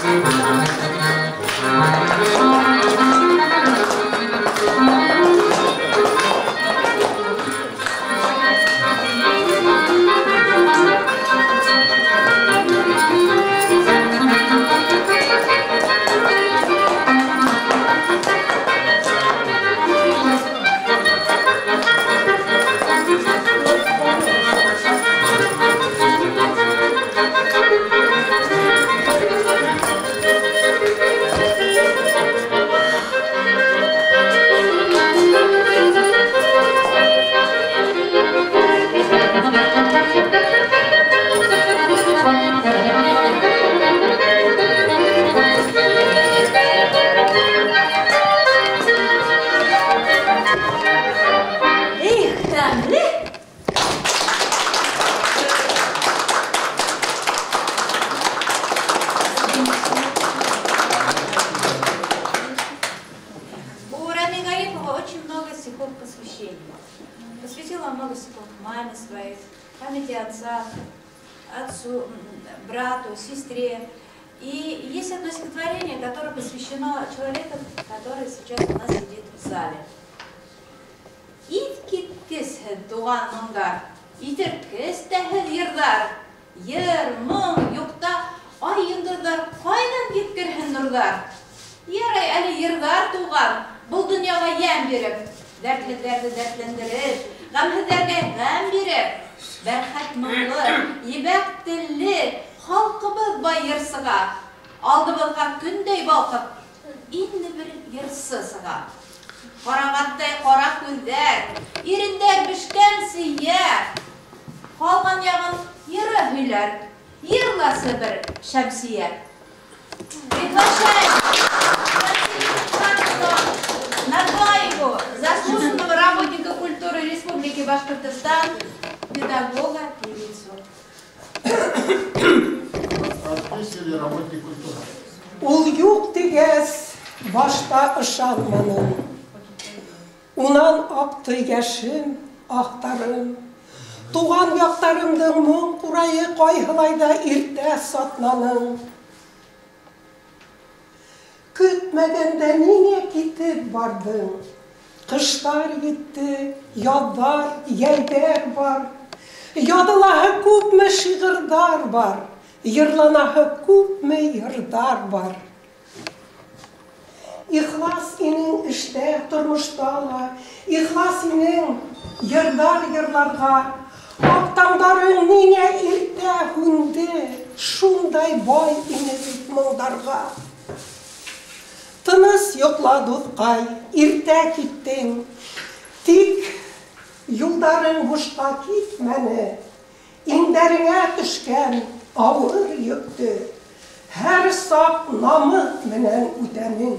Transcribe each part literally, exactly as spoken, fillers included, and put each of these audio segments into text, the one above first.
Посвятила много стихов маме своей, памяти отца, отцу, брату, сестре. И есть одно стихотворение, которое посвящено человеку, который сейчас у нас сидит в зале. Иткиткис дуаныңдар, итерткис тәһел йырдар, йыр, моң, юкта, ай йылдырдар, кайдан киткерһен нурдар. Ярай әле йырдар туган, бұл дөньяга ямь биреп, дәртлеләрне дәртләндереп, гамһезләргә гам биреп, бәрхәт моңлы, ибәк телле, халкыбыз бай йырсыга, алдыбызга көндәй балкып, инде бер йырсы сыга. Карагаттай кара күздәр, ирендәр бишкән сөйәр, калган ягын йыры һөйләр, йырласы бер Шәмсия. Приглашаем Нагаеву, заслуженного работника культуры Республики Башкортостан, педагога, певицу. Профессия работник культуры. Ул юк дигәс, башта ышанманым. Унан акты яшем, ахтарым. Туган яктарымдың моң курайы кайһылайда иртә сатнаның. Көтмәгәндә ниңә китеп бардың? Кыштар етте, яддар, яйдәр бар. Ядылаһы күпме шигырьдар бар. Йырланаһы күпме йырдар бар. Ихлас инең эштә, тормышта ла, ихлас инең йырдар йырларга. Актаңдарың ниңә иртә һүнде, шундай бай ине бит моңдарга. Тыныс йокла дуҫҡай, иртә киттең, тик юлдарың бушҡа китмәне, иңдәреңә төшкән ауыр йөктө һәр саҡ намыҫ менән үтәнең.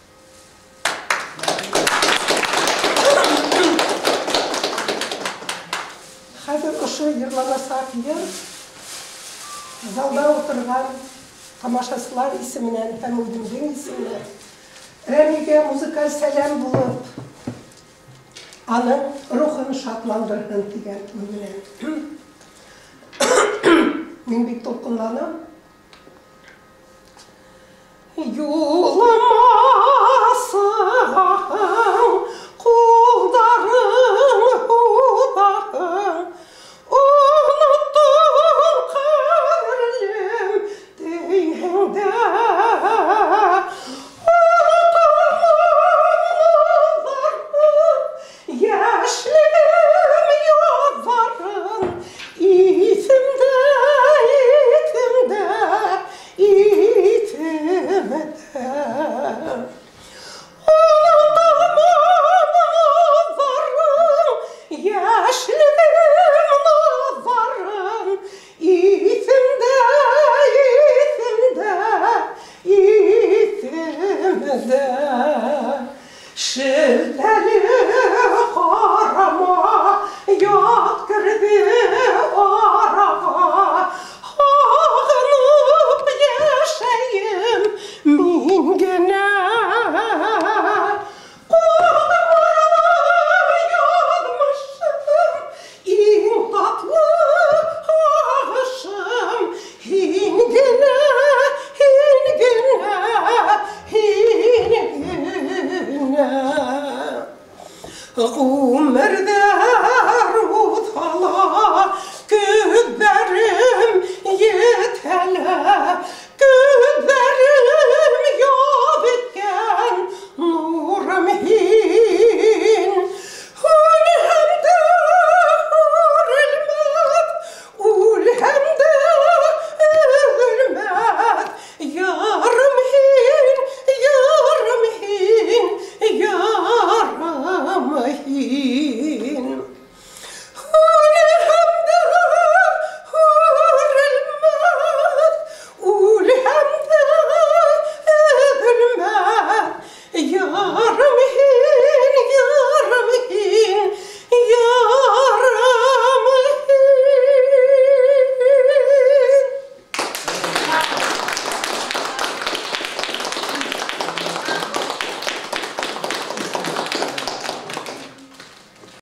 Хәҙер ошо йырланасаҡ йыр залда ултырған тамашасылар исеменән һәм үҙемдең исеменән Рәмигә музыкаль сәләм булып, аның рухын шатландырһын дигән уй менән. Мин бик тулҡынланам. Юлыма сығаһың, ҡулдарың һуҙаһың, оноттоң ҡәҙерлем тейһеңдә. Яшьлегем яҙҙарын иҫемдә, иҫемдә, иҫемдә. Онотамам наҙҙарын, яшьлегем наҙҙарын иҫемдә, иҫемдә, иҫемдә. Шелтәле ҡарама, ят керҙе араға, һағынып йәшәйем мин генә. Ҡулыма яҙмышым, иң татлы һағышым, һин генә, һин генә. الغومر